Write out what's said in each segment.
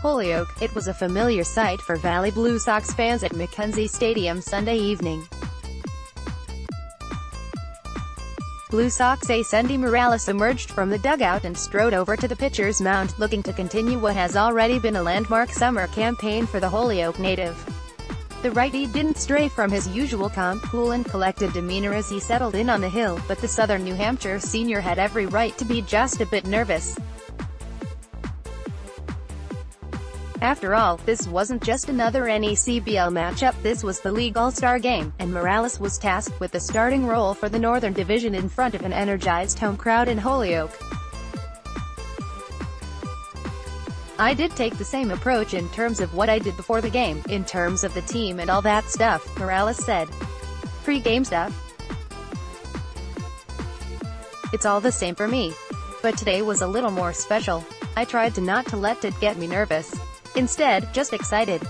Holyoke, it was a familiar sight for Valley Blue Sox fans at Mackenzie Stadium Sunday evening. Blue Sox ace Endy Morales emerged from the dugout and strode over to the pitcher's mound, looking to continue what has already been a landmark summer campaign for the Holyoke native. The righty didn't stray from his usual calm, cool and collected demeanor as he settled in on the hill, but the Southern New Hampshire senior had every right to be just a bit nervous. After all, this wasn't just another NECBL matchup, this was the League All-Star game, and Morales was tasked with the starting role for the Northern Division in front of an energized home crowd in Holyoke. "I did take the same approach in terms of what I did before the game, in terms of the team and all that stuff," Morales said. "Pre-game stuff? It's all the same for me. But today was a little more special. I tried to not to let it get me nervous. Instead, just excited.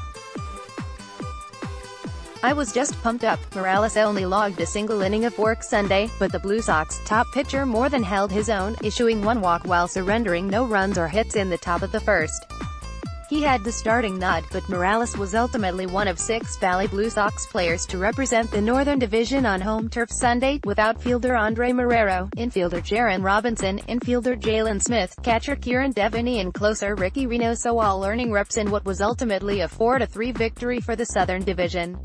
I was just pumped up." Morales only logged a single inning of work Sunday, but the Blue Sox top pitcher more than held his own, issuing one walk while surrendering no runs or hits in the top of the first. He had the starting nod, but Morales was ultimately one of 6 Valley Blue Sox players to represent the Northern Division on home turf Sunday, with outfielder Andre Marrero, infielder Jaron Robinson, infielder Jalen Smith, catcher Kieran Devaney and closer Ricky Reynoso all earning reps in what was ultimately a 4-3 victory for the Southern Division.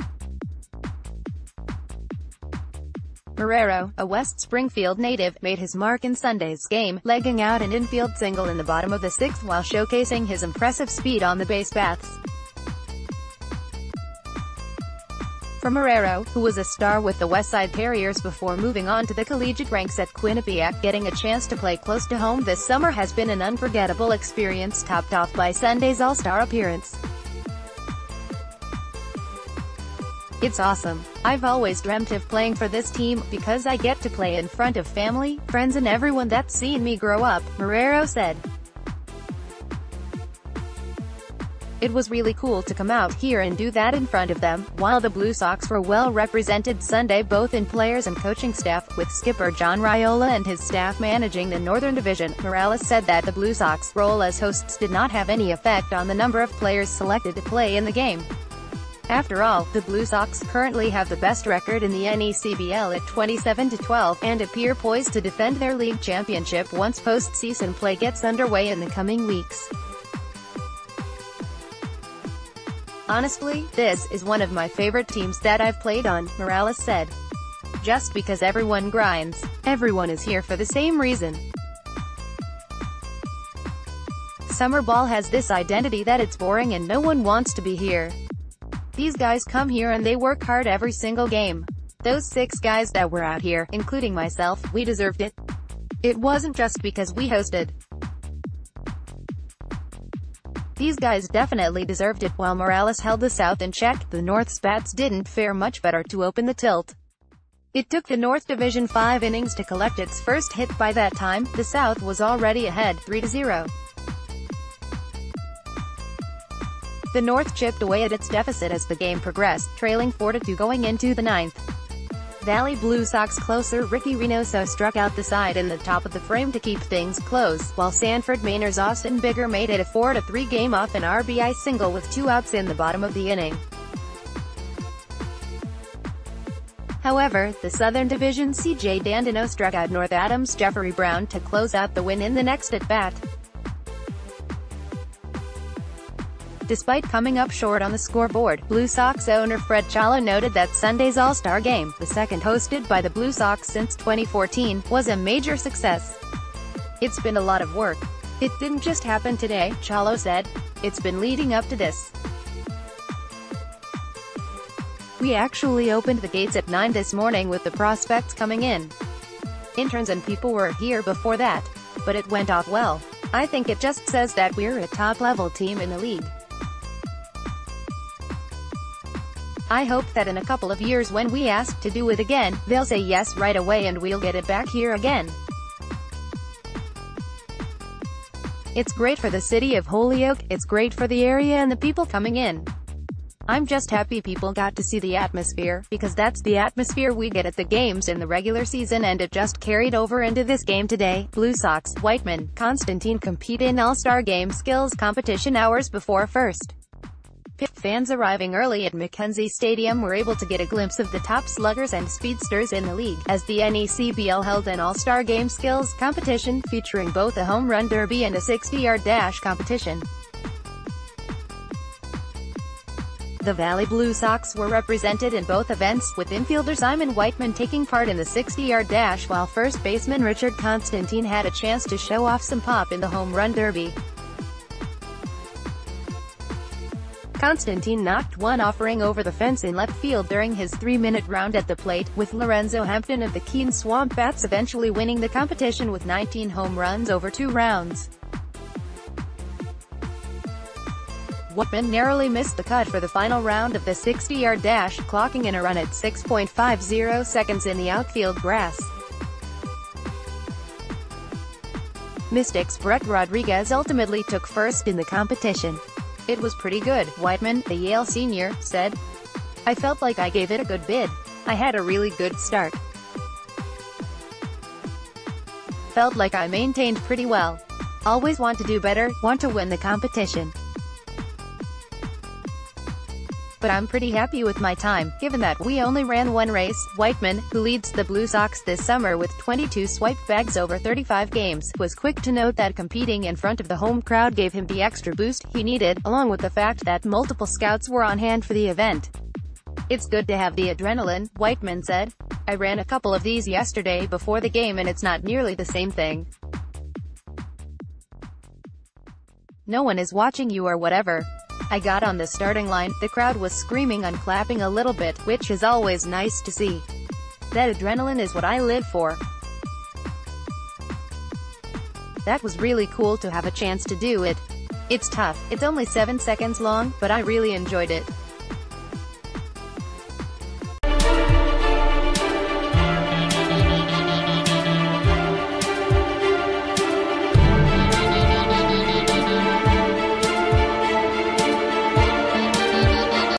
Marrero, a West Springfield native, made his mark in Sunday's game, legging out an infield single in the bottom of the 6th while showcasing his impressive speed on the base paths. For Marrero, who was a star with the Westside Carriers before moving on to the collegiate ranks at Quinnipiac, getting a chance to play close to home this summer has been an unforgettable experience, topped off by Sunday's All-Star appearance. "It's awesome. I've always dreamt of playing for this team, because I get to play in front of family, friends and everyone that's seen me grow up," Marrero said. "It was really cool to come out here and do that in front of them." While the Blue Sox were well represented Sunday both in players and coaching staff, with skipper John Raiola and his staff managing the Northern Division, Morales said that the Blue Sox' role as hosts did not have any effect on the number of players selected to play in the game. After all, the Blue Sox currently have the best record in the NECBL at 27-12, and appear poised to defend their league championship once postseason play gets underway in the coming weeks. "Honestly, this is one of my favorite teams that I've played on," Morales said. "Just because everyone grinds. Everyone is here for the same reason. Summer ball has this identity that it's boring and no one wants to be here. These guys come here and they work hard every single game. Those 6 guys that were out here, including myself, we deserved it. It wasn't just because we hosted. These guys definitely deserved it." While Morales held the South in check, the North's bats didn't fare much better to open the tilt. It took the North Division 5 innings to collect its first hit. By that time, the South was already ahead, 3-0. The North chipped away at its deficit as the game progressed, trailing 4-2 going into the 9th. Valley Blue Sox closer Ricky Reynoso struck out the side in the top of the frame to keep things close, while Sanford Mainer's Austin Bigger made it a 4-3 game off an RBI single with 2 outs in the bottom of the inning. However, the Southern Division C.J. Dandino struck out North Adams' Jeffrey Brown to close out the win in the next at-bat. Despite coming up short on the scoreboard, Blue Sox owner Fred Chalo noted that Sunday's All-Star game, the second hosted by the Blue Sox since 2014, was a major success. "It's been a lot of work. It didn't just happen today," Chalo said. "It's been leading up to this. We actually opened the gates at 9 this morning with the prospects coming in. Interns and people were here before that. But it went off well. I think it just says that we're a top-level team in the league. I hope that in a couple of years when we ask to do it again, they'll say yes right away and we'll get it back here again. It's great for the city of Holyoke, it's great for the area and the people coming in. I'm just happy people got to see the atmosphere, because that's the atmosphere we get at the games in the regular season, and it just carried over into this game today. Blue Sox, Whiteman, Constantine compete in All-Star Game skills competition hours before first pitch. Fans arriving early at Mackenzie Stadium were able to get a glimpse of the top sluggers and speedsters in the league, as the NECBL held an All-Star Game skills competition, featuring both a home run derby and a 60-yard dash competition. The Valley Blue Sox were represented in both events, with infielder Simon Whiteman taking part in the 60-yard dash, while first baseman Richard Constantine had a chance to show off some pop in the home run derby. Constantine knocked one offering over the fence in left field during his 3-minute round at the plate, with Lorenzo Hampton of the Keene Swamp Bats eventually winning the competition with 19 home runs over 2 rounds. Whiteman narrowly missed the cut for the final round of the 60-yard dash, clocking in a run at 6.50 seconds in the outfield grass. Mystics' Brett Rodriguez ultimately took first in the competition. "It was pretty good," Whiteman, the Yale senior, said. "I felt like I gave it a good bid. I had a really good start. Felt like I maintained pretty well. Always want to do better, want to win the competition. But I'm pretty happy with my time, given that we only ran one race." Whiteman, who leads the Blue Sox this summer with 22 swiped bags over 35 games, was quick to note that competing in front of the home crowd gave him the extra boost he needed, along with the fact that multiple scouts were on hand for the event. "It's good to have the adrenaline," Whiteman said. "I ran a couple of these yesterday before the game and it's not nearly the same thing. No one is watching you or whatever. I got on the starting line, the crowd was screaming and clapping a little bit, which is always nice to see. That adrenaline is what I live for. That was really cool to have a chance to do it. It's tough, it's only 7 seconds long, but I really enjoyed it.